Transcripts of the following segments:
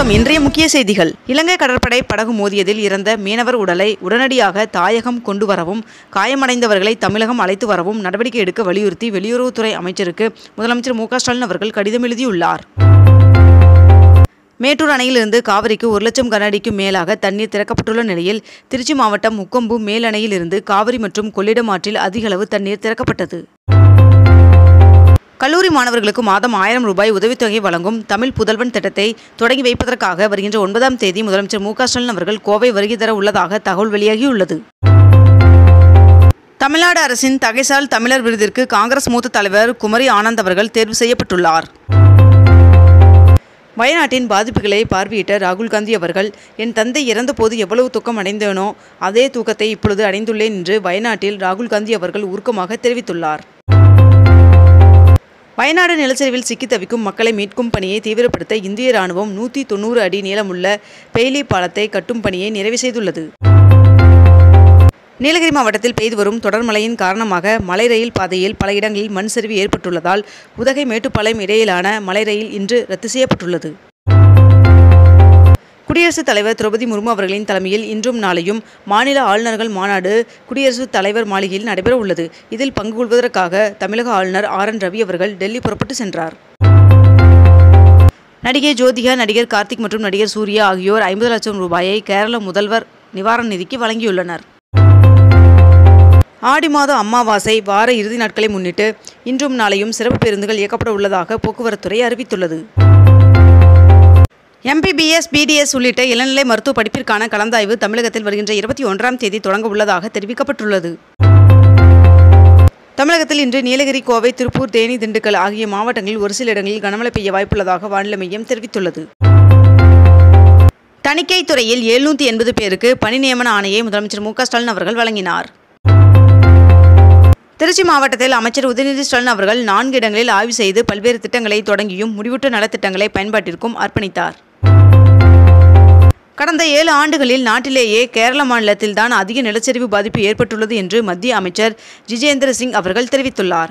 வணக்கம். இன்றைய முக்கிய செய்திகள். இலங்கை கடற்படை படகு மோதியதில் இறந்த மீனவர் உடலை உடனடியாக தாயகம் கொண்டு வரவும், காயமடைந்தவர்களை தமிழகம் அழைத்து வரவும் நடவடிக்கை எடுக்க வலியுறுத்தி வெளியுறவுத்துறை அமைச்சருக்கு முதலமைச்சர் மு.க. ஸ்டாலின் அவர்கள் கடிதம் எழுதியுள்ளார். மேட்டூர் அணையிலிருந்து காவிரிக்கு 1 லட்சம் கன அடிக்கும் மேலாக தண்ணீர் திறக்கப்பட்டுள்ள நிலையில் திருச்சி மாவட்டம் முக்கொம்பு மேல் அணையிலிருந்து காவிரி மற்றும் கொள்ளிடம் ஆற்றில் அதிக அளவு தண்ணீர் திறக்கப்பட்டது. கல்லூரி மாணவர்களுக்கு மாதம் 1000 ரூபாய் உதவித்தொகை வழங்கும் தமிழ் புதல்வன் திட்டத்தை தொடங்கி வைப்பதற்காக வருகின்ற 9ஆம் தேதி முதலமைச்சர் மு.க. ஸ்டாலின் அவர்கள் கோவை வருகை தர உள்ளதாக தகவல் வெளியாகியுள்ளது. தமிழ்நாடு அரசின் தகைசால் தமிழர் விருதிற்கு காங்கிரஸ் மூத்த தலைவர் குமரி ஆனந்த் அவர்கள் தேர்வு செய்யப்பட்டுள்ளார். வயநாட்டின் பாதிப்புகளை பார்வையிட்ட ராகுல் காந்தி அவர்கள், என் தந்தை இறந்தபோது எவ்வளவு துக்கம் அடைந்தேனோ அதே தூக்கத்தை இப்பொழுது அடைந்துள்ளேன் என்று வயநாட்டில் ராகுல் காந்தி அவர்கள் உருக்கமாக தெரிவித்துள்ளார். வயநாடு நிலச்சரிவில் சிக்கி தவிக்கும் மக்களை மீட்கும் பணியை தீவிரப்படுத்த இந்திய ராணுவம் 190 அடி நீளமுள்ள பெய்லி பாலத்தை கட்டும் பணியை நிறைவு செய்துள்ளது. நீலகிரி மாவட்டத்தில் பெய்து வரும் தொடர் மழையின் காரணமாக மலை ரயில் பாதையில் பல இடங்களில் மண் சரிவு ஏற்பட்டுள்ளதால் உதகை மேட்டுப்பாளையம் இடையிலான மலை ரயில் இன்று ரத்து செய்யப்பட்டுள்ளது. குடியரசுத் தலைவர் திரௌபதி முர்மு அவர்களின் தலைமையில் இன்றும் நாளையும் மாநில ஆளுநர்கள் மாநாடு குடியரசுத் தலைவர் மாளிகையில் நடைபெற உள்ளது. இதில் பங்கு கொள்வதற்காக தமிழக ஆளுநர் RN ரவி அவர்கள் டெல்லி புறப்பட்டு சென்றார். நடிகை ஜோதிகா, நடிகர் கார்த்திக் மற்றும் நடிகர் சூர்யா ஆகியோர் 50 லட்சம் ரூபாயை கேரள முதல்வர் நிவாரண நிதிக்கு வழங்கியுள்ளனர். ஆடி மாத அமாவாசை வார இறுதி நாட்களை முன்னிட்டு இன்றும் நாளையும் சிறப்பு பேருந்துகள் இயக்கப்பட உள்ளதாக போக்குவரத்துறை அறிவித்துள்ளது. MBBS, BDS உள்ளிட்ட இளநிலை மருத்துவ படிப்பிற்கான கலந்தாய்வு தமிழகத்தில் வருகின்ற 21ஆம் தேதி தொடங்க உள்ளதாக தெரிவிக்கப்பட்டுள்ளது. தமிழகத்தில் இன்று நீலகிரி, கோவை, திருப்பூர், தேனி, திண்டுக்கல் ஆகிய மாவட்டங்களில் ஒரு சில இடங்களில் கனமழை பெய்ய வாய்ப்புள்ளதாக வானிலை மையம் தெரிவித்துள்ளது. தணிக்கை துறையில் 780 பேருக்கு பணி நியமன ஆணையை முதலமைச்சர் மு.க. ஸ்டாலின் அவர்கள் வழங்கினார். திருச்சி மாவட்டத்தில் அமைச்சர் உதயநிதி ஸ்டாலின் அவர்கள் 4 இடங்களில் ஆய்வு செய்து பல்வேறு திட்டங்களை தொடங்கியும் முடிவுற்ற நலத்திட்டங்களை பயன்பாட்டிற்கும் அர்ப்பணித்தார். கடந்த 7 ஆண்டுகளில் நாட்டிலேயே கேரள மாநிலத்தில்தான் அதிக நிலச்சரிவு பாதிப்பு ஏற்பட்டுள்ளது என்று மத்திய அமைச்சர் ஜிதேந்திர சிங் அவர்கள் தெரிவித்துள்ளார்.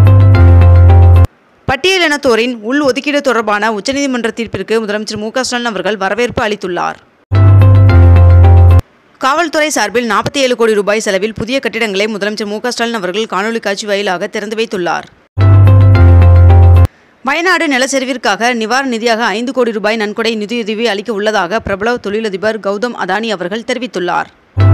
பட்டியலினத்தோரின் உள் ஒதுக்கீடு தொடர்பான உச்சநீதிமன்ற தீர்ப்பிற்கு முதலமைச்சர் மு.க. ஸ்டாலின் அவர்கள் வரவேற்பு அளித்துள்ளார். காவல்துறை சார்பில் 47 கோடி ரூபாய் செலவில் புதிய கட்டிடங்களை முதலமைச்சர் மு.க. ஸ்டாலின் அவர்கள் காணொலி காட்சி வாயிலாக திறந்து வைத்துள்ளார். வயநாடு நிலச்சரிவிற்காக நிவாரண நிதியாக 5 கோடி ரூபாய் நன்கொடை நிதியுதவி அளிக்க உள்ளதாக பிரபல தொழிலதிபர் கௌதம் அதானி அவர்கள் தெரிவித்துள்ளார்.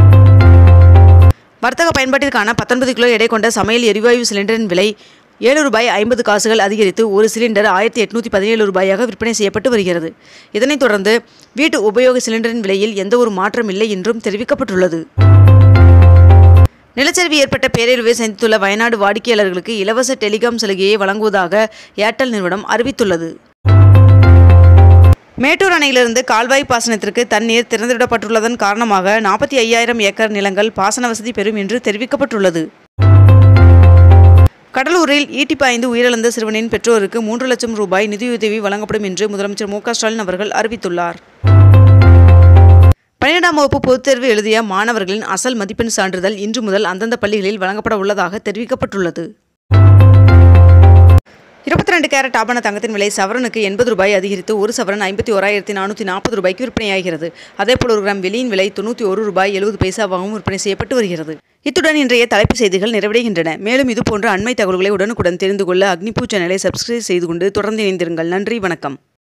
வர்த்தக பயன்பாட்டிற்கான 19 கிலோ எடை கொண்ட சமையல் எரிவாயு சிலிண்டரின் விலை ₹7.50 அதிகரித்து ஒரு சிலிண்டர் 1817 ரூபாயாக விற்பனை செய்யப்பட்டு வருகிறது. இதனைத் தொடர்ந்து வீட்டு உபயோக சிலிண்டரின் விலையில் எந்தவொரு மாற்றம் இல்லை என்றும் தெரிவிக்கப்பட்டுள்ளது. நிலச்சரிவு ஏற்பட்ட பேரழிவை சந்தித்துள்ள வயநாடு வாடிக்கையாளர்களுக்கு இலவச டெலிகாம் சலுகையை வழங்குவதாக ஏர்டெல் நிறுவனம் அறிவித்துள்ளது. மேட்டூர் அணையிலிருந்து கால்வாய் பாசனத்திற்கு தண்ணீர் திறந்துவிடப்பட்டுள்ளதன் காரணமாக 45,000 ஏக்கர் நிலங்கள் பாசன வசதி பெறும் என்று தெரிவிக்கப்பட்டுள்ளது. கடலூரில் ஈட்டி பாய்ந்து உயிரிழந்த சிறுவனின் பெற்றோருக்கு 3 லட்சம் ரூபாய் நிதியுதவி வழங்கப்படும் என்று முதலமைச்சர் மு.க. ஸ்டாலின் அவர்கள் அறிவித்துள்ளார். 12ஆம் வகுப்பு பொதுத் தேர்வு எழுதிய மாணவர்களின் அசல் மதிப்பெண் சான்றிதழ் இன்று முதல் அந்தந்த பள்ளிகளில் வழங்கப்பட உள்ளதாக தெரிவிக்கப்பட்டுள்ளது. 22 கேரட் ஆபண தங்கத்தின் விலை சவரனுக்கு 80 ரூபாய் அதிகரித்து ஒரு சவரன் 51,440 ரூபாய்க்கு விற்பனையாகிறது. அதேபோல் 1 கிராம் வெள்ளியின் விலை 91 ரூபாய் 70 பைசாவாகவும் விற்பனை செய்யப்பட்டு வருகிறது. இத்துடன் இன்றைய தலைப்புச் செய்திகள் நிறைவடைகின்றன. மேலும் இதுபோன்ற அண்மை தகவல்களை உடனுக்குடன் தெரிந்து கொள்ள அக்னிபூ சேனலை சப்ஸ்கிரைப் செய்து கொண்டு தொடர்ந்து இணைந்திருங்கள். நன்றி, வணக்கம்.